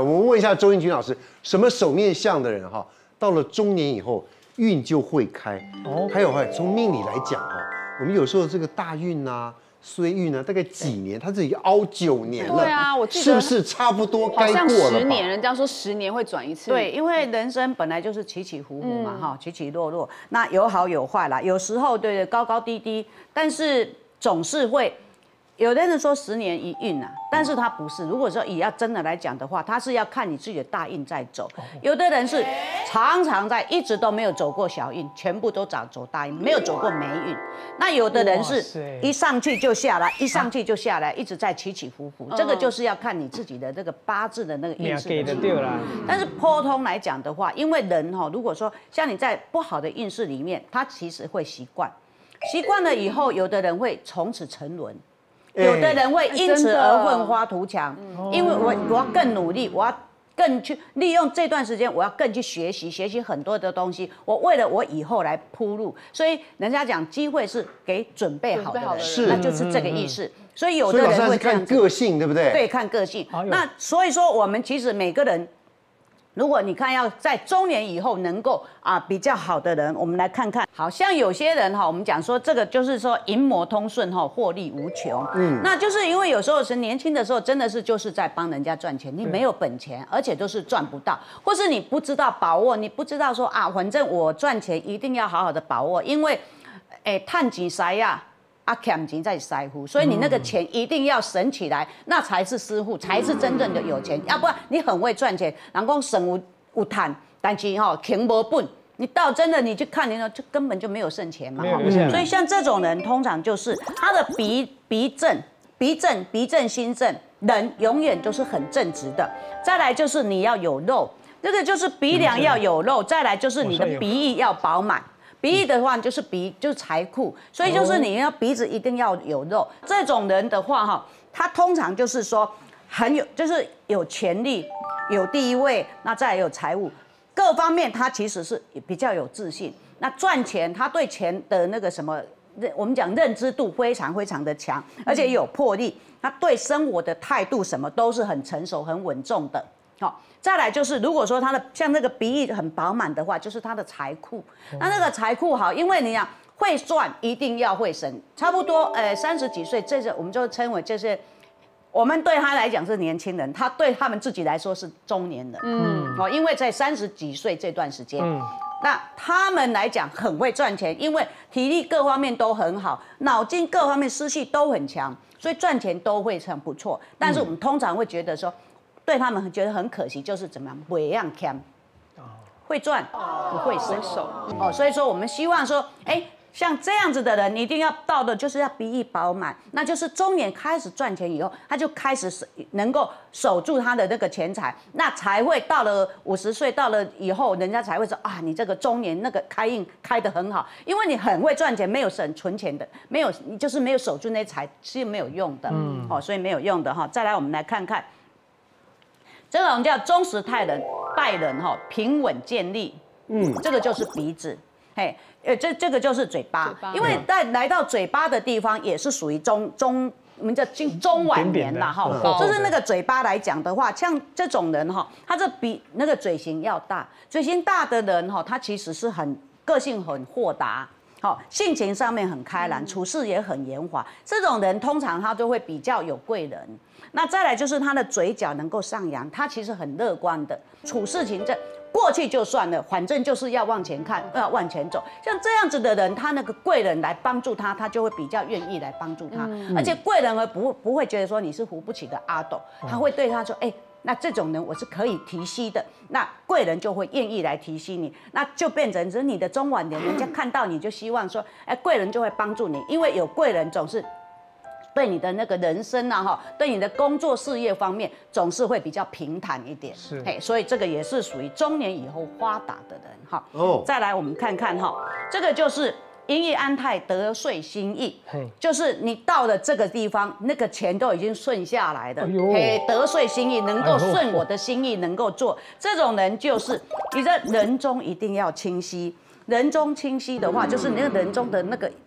我们问一下周英君老师，什么手面相的人哈，到了中年以后运就会开。还有从命理来讲哈，我们有时候这个大运啊、衰运啊，大概几年，他自己熬9年了。 对啊，我记得是不是差不多该过了吧？ 好像10年，人家说10年会转一次。 对，因为人生本来就是起起伏伏嘛，哈，起起落落，那有好有坏啦，有时候对高高低低，但是总是会。有的人说10年一运啊，但是他不是。如果说以要真的来讲的话，他是要看你自己的大运在走。有的人是常常在一直都没有走过小运，全部都走大运，没有走过霉运。那有的人是一上去就下来，一上去就下来，一直在起起伏伏。这个就是要看你自己的这个八字的那个运势的情况。但是普通来讲的话，因为人哈，如果说像你在不好的运势里面，他其实会习惯了以后，有的人会从此沉沦。有的人会因此而奋发图强，因为我要更努力，我要更去利用这段时间，我要更去学习很多的东西。我为了我以后来铺路，所以人家讲机会是给准备好的人，那就是这个意思。所以有的人会这样看个性，对不对？ 对，看个性。那所以说，我们其实每个人。如果你看要在中年以后能够比较好的人，我们来看看，好像有些人我们讲说这个就是说银魔通顺获利无穷，那就是因为有时候是年轻的时候真的是就是在帮人家赚钱，你没有本钱，而且都是赚不到，或是你不知道把握，你不知道说反正我赚钱一定要好好的把握，因为探钱塞呀。欠钱在师傅，所以你那个钱一定要省起来，那才是师傅，才是真正的有钱。要不然你很会赚钱，人讲省有赚，但是钱无本，你到真的你去看，你就根本就没有剩钱嘛。所以像这种人，通常就是他的鼻正心正，人永远都是很正直的。再来就是你要有肉，这个就是鼻梁要有肉，再来就是你的鼻翼要饱满。鼻翼的话就是就是财库，所以就是你要鼻子一定要有肉。这种人的话他通常就是说就是有权力、有地位，那再来有财务，各方面他其实是比较有自信。那赚钱，他对钱的那个什么，我们讲认知度非常非常的强，而且有魄力。他对生活的态度什么都是很成熟、很稳重的。好，再来就是，如果说他的像那个鼻翼很饱满的话，就是他的财库。那个财库好，因为你讲会赚，一定要会省。差不多30几岁，这是我们就称为就是我们对他来讲是年轻人，他对他们自己来说是中年人。因为在30几岁这段时间，那他们来讲很会赚钱，因为体力各方面都很好，脑筋各方面思绪都很强，所以赚钱都会很不错。但是我们通常会觉得说。对他们觉得很可惜，就是怎么样，不一样欠，会赚不会省所以说我们希望说，像这样子的人，你一定要到的就是要鼻翼饱满，那就是中年开始赚钱以后，他就开始能够守住他的那个钱财，那才会到了50岁，到了以后，人家才会说你这个中年那个开运开得很好，因为你很会赚钱，没有存钱的，没有你就是没有守住那财是没有用的，所以没有用的再来我们来看看。这种叫忠实待人平稳健力，这个就是鼻子，这个就是嘴巴，因为来到嘴巴的地方也是属于我们叫中晚年啦就是那个嘴巴来讲的话，像这种人他这那个嘴型要大，嘴型大的人他其实是个性很豁达。性情上面很开朗，处事也很圆滑。这种人通常他就会比较有贵人。那再来就是他的嘴角能够上扬，他其实很乐观的，处事情过去就算了，反正就是要往前看，要往前走。像这样子的人，他那个贵人来帮助他，他就会比较愿意来帮助他。而且贵人不会觉得说你是扶不起的阿斗，他会对他说，那这种人我是可以提携的，那贵人就会愿意来提携你，那就变成是你的中晚年，人家看到你就希望说，贵人就会帮助你，因为有贵人总是对你的那个人生对你的工作事业方面总是会比较平坦一点，所以这个也是属于中年以后发达的人再来我们看看这个就是因益安泰，得遂心意，就是你到了这个地方，那个钱都已经顺下来的，得遂心意，能够顺我的心意，能够做。这种人就是你的人中一定要清晰，人中清晰的话，就是你那个人中的那个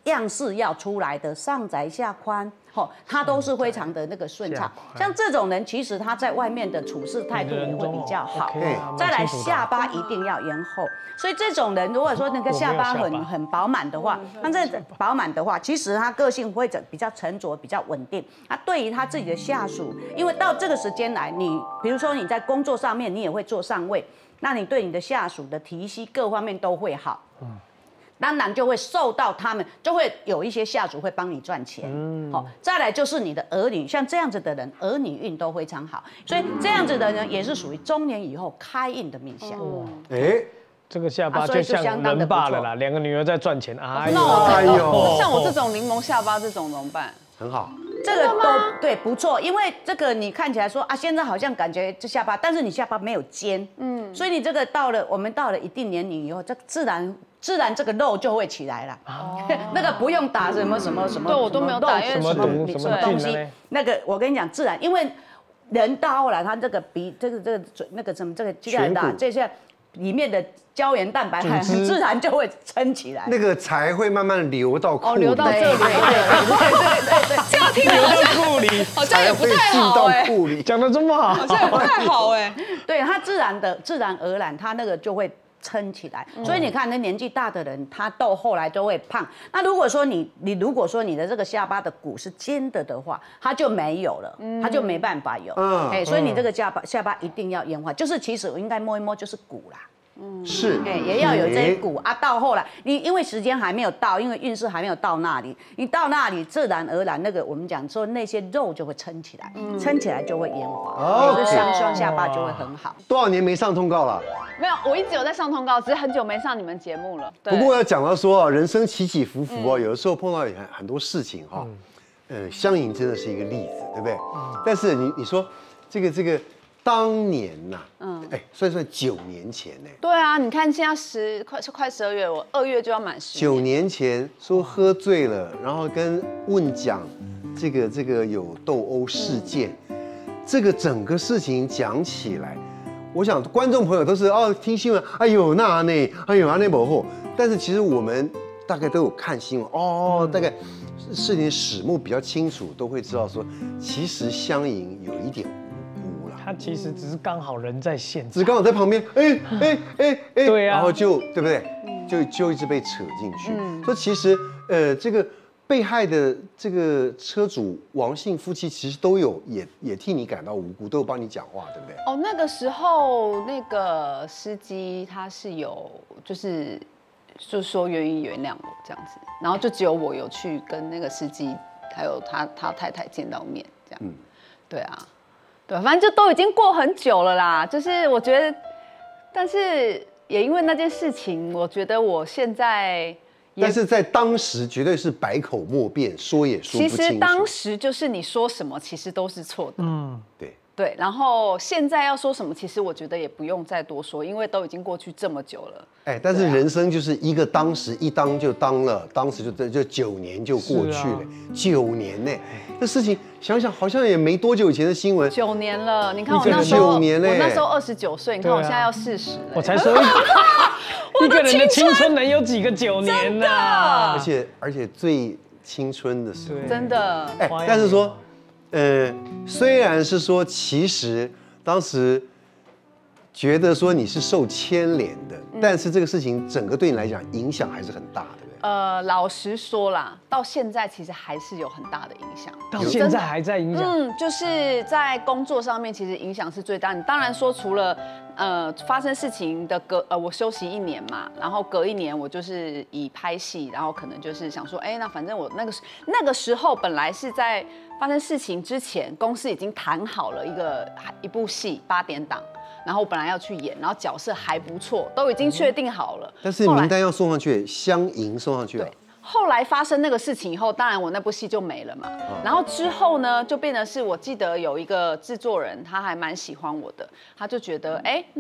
样式要出来的上窄下宽，他都是非常的那个顺畅。像这种人，其实他在外面的处事态度也会比较好。再来下巴一定要延后，所以这种人如果说那个下巴很饱满的话，那这饱满的话，其实他个性会比较沉着，比较稳定。他对于他自己的下属，因为到这个时间来，你比如说你在工作上面，你也会做上位，那你对你的下属的提携各方面都会好。当然就会受到他们，就会有一些下属会帮你赚钱。再来就是你的儿女，像这样子的人，儿女运都非常好，所以这样子的人也是属于中年以后开运的面相。 这个下巴就像人爸了啦，2个女儿在赚钱。哎呦， 像我这种柠檬下巴这种怎么办？ 很好。 这个都对不错，因为这个你看起来说啊，现在好像感觉这下巴，但是你下巴没有尖，所以你这个我们到了一定年龄以后，这自然这个肉就会起来了。那个不用打什么， 对我都没有打，因为什么东西， 那个我跟你讲，自然，因为人到后来他这个鼻这个嘴那个什么这个鸡蛋大这些里面的胶原蛋白很自然就会撑起来， 那个才会慢慢流到裤里， 流到这里，对，这样听流到裤里， 好像也不太好哎， 讲得这么好， 好像也不太好哎， 对，它自然而然，它那个就会撑起来。所以你看，那年纪大的人，他到后来都会胖。那如果说你的这个下巴的骨是尖的话，他就没有了，他就没办法有。所以你这个下巴一定要圆滑，就是其实我应该摸一摸就是骨啦。 是， 也要有这一股啊。到后来，你因为时间还没有到，因为运势还没有到那里，你到那里自然而然，那个我们讲说那些肉就会撑起来，撑起来就会圆滑，就是双下巴就会很好。 多少年没上通告了？ 没有，我一直有在上通告，只是很久没上你们节目了。 不过要讲到说人生起起伏伏有的时候碰到很多事情哈，相迎真的是一个例子，对不对？但是你说这个。当年呐，算9年前呢。 对啊，你看现在快12月，我2月就要满10年。 9年前说喝醉了，然后跟问讲这个有斗殴事件，这个整个事情讲起来，我想观众朋友都是听新闻，哎呦那不后，但是其实我们大概都有看新闻大概事情始末比较清楚，都会知道说，其实相迎有一点。 他其实只是刚好人在现场， 只是刚好在旁边， 对啊， 然后就对不对？就一直被扯进去。说其实这个被害的这个车主王姓夫妻其实都有也替你感到无辜，都有帮你讲话，对不对？ 那个时候那个司机他是有就是说愿意原谅我这样子，然后就只有我有去跟那个司机还有他太太见到面这样。对啊。对，反正就都已经过很久了啦。就是我觉得，但是也因为那件事情，我觉得我现在， 但是在当时绝对是百口莫辩，说也说不清楚。 其实当时就是你说什么，其实都是错的。 对。 对，然后现在要说什么，其实我觉得也不用再多说，因为都已经过去这么久了。 但是人生就是一个当时一当就当了，当时就9年就过去了，9年呢，这事情想想好像也没多久以前的新闻。 9年了，你看我那时候，我那时候29岁，你看我现在要40了。 我才说一个人的青春能有几个9年呢？ 而且最青春的时候， 真的。 但是说。虽然是说，其实当时觉得说你是受牵连的，但是这个事情整个对你来讲影响还是很大的，对不对？ 老实说啦，到现在其实还是有很大的影响， 到现在还在影响。 就是在工作上面，其实影响是最大。你当然说除了发生事情的我休息1年嘛，然后隔1年我就是以拍戏，然后可能就是想说，那反正我那个时候本来是在发生事情之前，公司已经谈好了一部戏8点档，然后我本来要去演，然后角色还不错，都已经确定好了。 但是名单要送上去，相迎送上去了。 后来发生那个事情以后，当然我那部戏就没了嘛。然后之后呢，就变成是我记得有一个制作人，他还蛮喜欢我的，他就觉得，那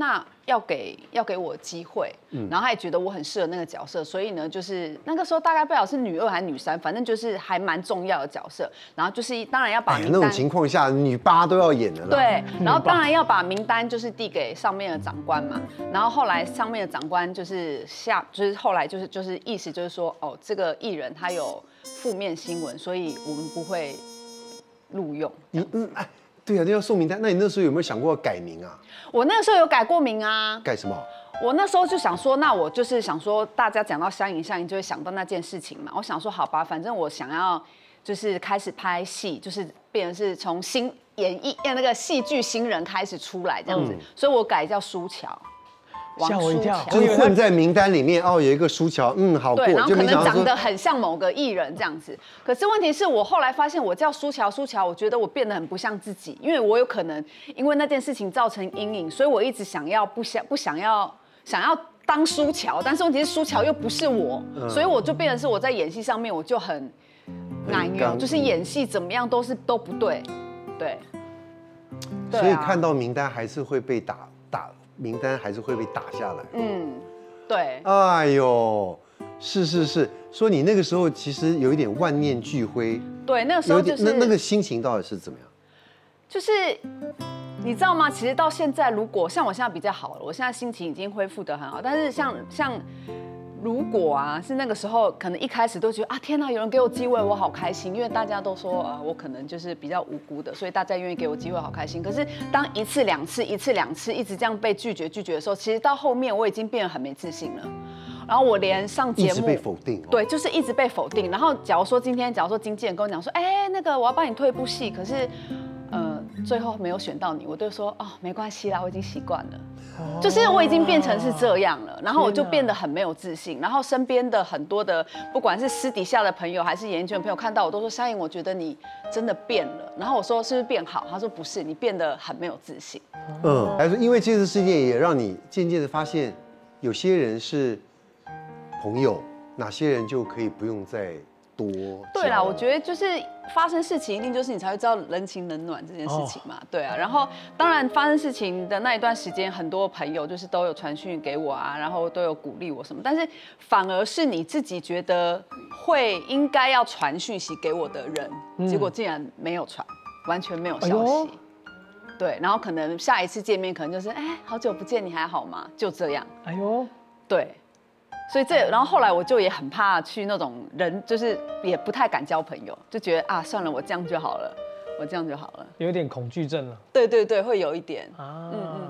要给我机会，然后他也觉得我很适合那个角色，所以呢，就是那个时候大概不晓得是女2还是女3，反正就是还蛮重要的角色。然后就是当然要把名单， 那种情况下，女8都要演的啦。 对，然后当然要把名单就是递给上面的长官嘛。然后后来上面的长官就是后来就是意思就是说，哦，这个艺人他有负面新闻，所以我们不会录用。 对啊，那要送名单。那你那时候有没有想过要改名啊？ 我那个时候有改过名啊。 改什么？ 我那时候就想说，那我就是想说，大家讲到相迎就会想到那件事情嘛。我想说，好吧，反正我想要就是开始拍戏，就是变成是从那个戏剧新人开始出来这样子，所以我改叫舒乔。 吓我一跳， 就是混在名单里面哦，有一个舒乔，好过， 对，然后可能长得得很像某个艺人这样子。可是问题是我后来发现，我叫舒乔，我觉得我变得很不像自己，因为我有可能因为那件事情造成阴影，所以我一直想要当舒乔，但是问题是舒乔又不是我，所以我就变成是我在演戏上面我就很难用，就是演戏怎么样都不对，对。 所以看到名单还是会被打。名单还是会被打下来。 对。 哎呦，是，说你那个时候其实有一点万念俱灰。 对，那个时候就是那个心情到底是怎么样？ 就是你知道吗？其实到现在，如果像我现在比较好了，我现在心情已经恢复得很好，但是像如果是那个时候，可能一开始都觉得天哪，有人给我机会，我好开心，因为大家都说我可能就是比较无辜的，所以大家愿意给我机会，好开心。可是当一次两次一直这样被拒绝的时候，其实到后面我已经变得很没自信了。然后我连上节目一直被否定， 对，就是一直被否定。然后假如说经纪人跟我讲说，那个我要帮你推一部戏，可是最后没有选到你，我就说没关系啦，我已经习惯了。就是我已经变成是这样了，然后我就变得很没有自信，然后身边的很多的不管是私底下的朋友还是演艺圈的朋友看到我都说夏颖，我觉得你真的变了。然后我说是不是变好？他说不是，你变得很没有自信。 还是因为这次事件也让你渐渐的发现，有些人是朋友，哪些人就可以不用再多。 对啦，我觉得就是发生事情，一定就是你才会知道人情冷暖这件事情嘛。对啊，然后当然发生事情的那一段时间，很多朋友就是都有传讯给我然后都有鼓励我什么，但是反而是你自己觉得应该要传讯息给我的人，结果竟然没有传，完全没有消息。对，然后可能下一次见面，可能就是好久不见，你还好吗？就这样。对。所以然后后来我就也很怕去那种人，就是也不太敢交朋友，就觉得算了，我这样就好了，有点恐惧症了。对，会有一点